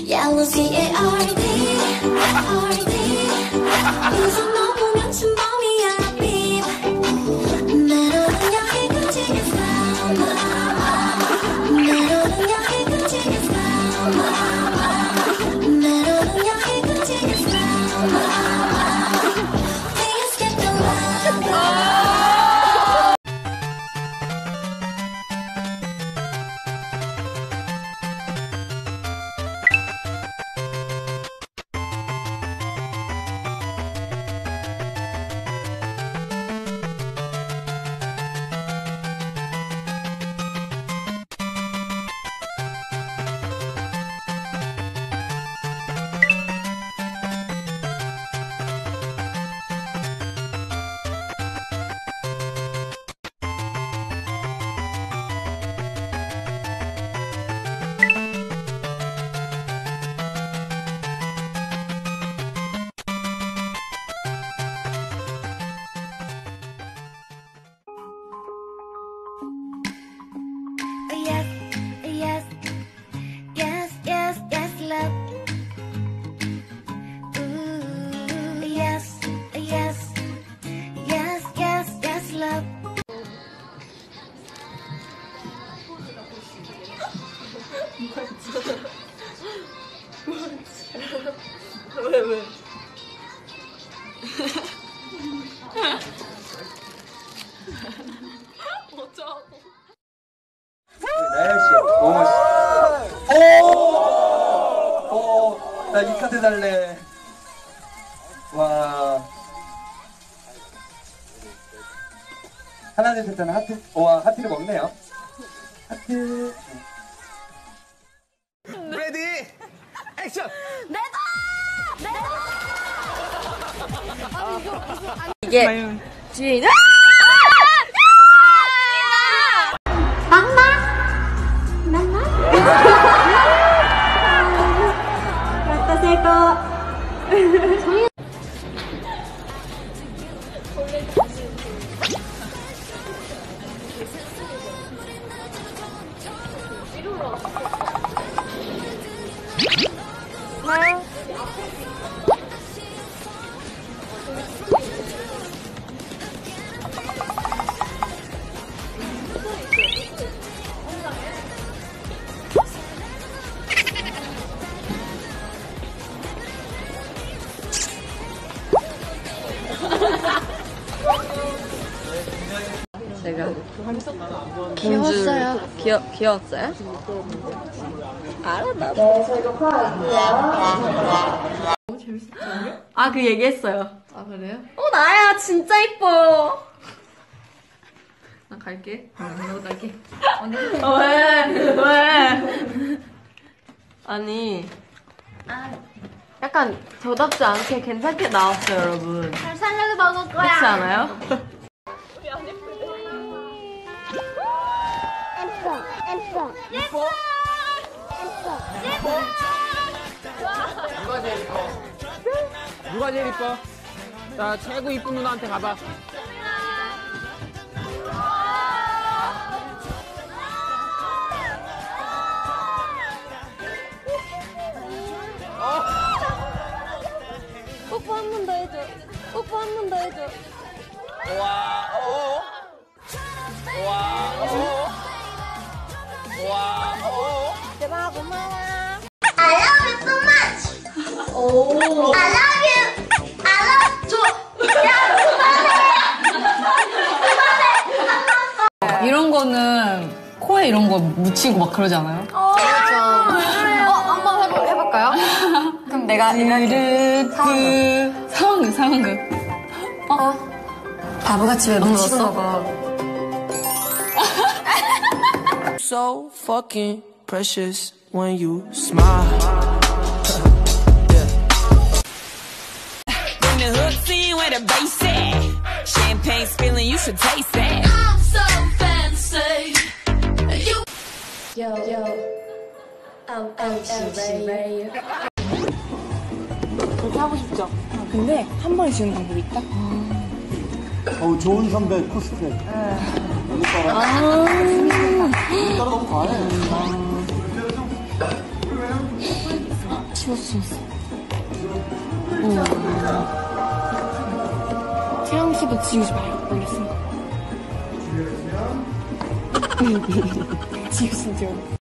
Yellow C-A-R-D, R-D. 우선 너 보면 침범이야, beep. 내 너는 여기까지 있어. 내 너는 여기까지 있어. 내 너는 여기까지 있어. Please get the love. Yes, yes, yes, yes, yes, love. Ooh, yes, yes, yes, yes, yes, love. 왜? 어쩌고? 나야씨 너무 멋있어. 나 이 카드 달래. 와. 하나 둘 셋 하나 하트. 와 하트를 먹네요. 하트. 레디 액션. 이게 주인. 제가 귀여웠어요. 귀여웠어요? 알아 나도. 너무 재밌었죠? 아, 그 얘기했어요. 아 그래요? 나야 진짜 이뻐. 나 갈게. 너 갈게. 왜? 아니. 약간 저답지 않게 괜찮게 나왔어요, 여러분. 잘 살려서 먹을 거야. 그렇지 않아요? 누가 제일 이뻐? 자, 최고 이쁜 누나한테 가봐. 뽀뽀 한 번 더 해줘. 뽀뽀 한 번 더 해줘. 와, 와, 와, 대박 고마워. I love you so much. 오. I love you. I love you. 야 그만해. 이런 거는 코에 이런 거 묻히고 막 그러지 않아요? 그렇죠. 한번 해볼까요? 그럼 내가 상황극. 바보같이 왜 묻히는 거 So fucking precious when you smile. Bring the hook scene where the bass at. Champagne spilling, you should taste that. I'm so fancy. Yo, I'm Ray. 그렇게 하고 싶죠? 근데 한 번에 지는 방법이 있다? 좋은 선배 코스프레. 너무 따라. 너무 과해. 지웠어. 태양 씨도 지우지 마요. 알겠어. 지우신 줄.